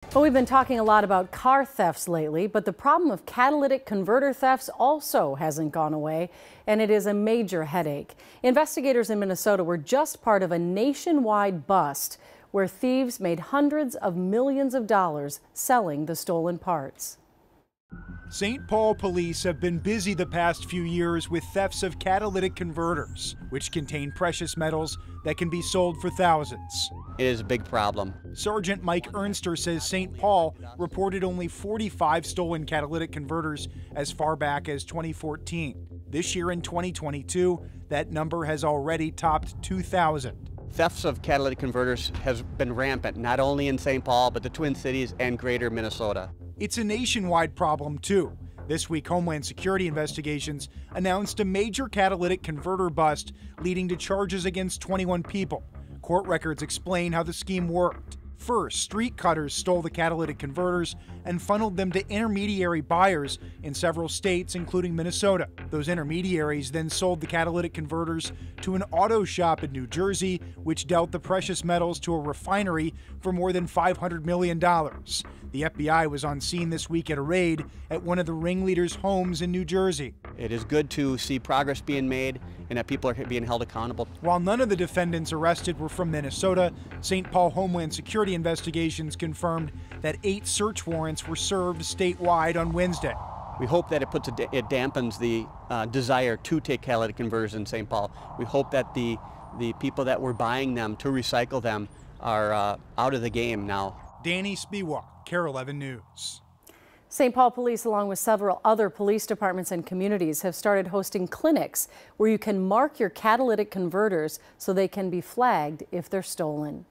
Well, we've been talking a lot about car thefts lately, but the problem of catalytic converter thefts also hasn't gone away, and it is a major headache. Investigators in Minnesota were just part of a nationwide bust where thieves made hundreds of millions of dollars selling the stolen parts. St. Paul police have been busy the past few years with thefts of catalytic converters, which contain precious metals that can be sold for thousands. It is a big problem. Sergeant Mike Ernster says St. Paul reported only 45 stolen catalytic converters as far back as 2014. This year in 2022, that number has already topped 2,000. Thefts of catalytic converters has been rampant, not only in St. Paul, but the Twin Cities and greater Minnesota. It's a nationwide problem, too. This week, Homeland Security investigations announced a major catalytic converter bust leading to charges against 21 people. Court records explain how the scheme worked. First, street cutters stole the catalytic converters and funneled them to intermediary buyers in several states, including Minnesota. Those intermediaries then sold the catalytic converters to an auto shop in New Jersey, which dealt the precious metals to a refinery for more than $500 million. The FBI was on scene this week at a raid at one of the ringleaders' homes in New Jersey. It is good to see progress being made and that people are being held accountable. While none of the defendants arrested were from Minnesota, St. Paul Homeland Security investigations confirmed that 8 search warrants were served statewide on Wednesday. We hope that it dampens the desire to take catalytic converters in St. Paul. We hope that the people that were buying them to recycle them are out of the game now. Danny Spiewak, KARE 11 News. St. Paul Police, along with several other police departments and communities, have started hosting clinics where you can mark your catalytic converters so they can be flagged if they're stolen.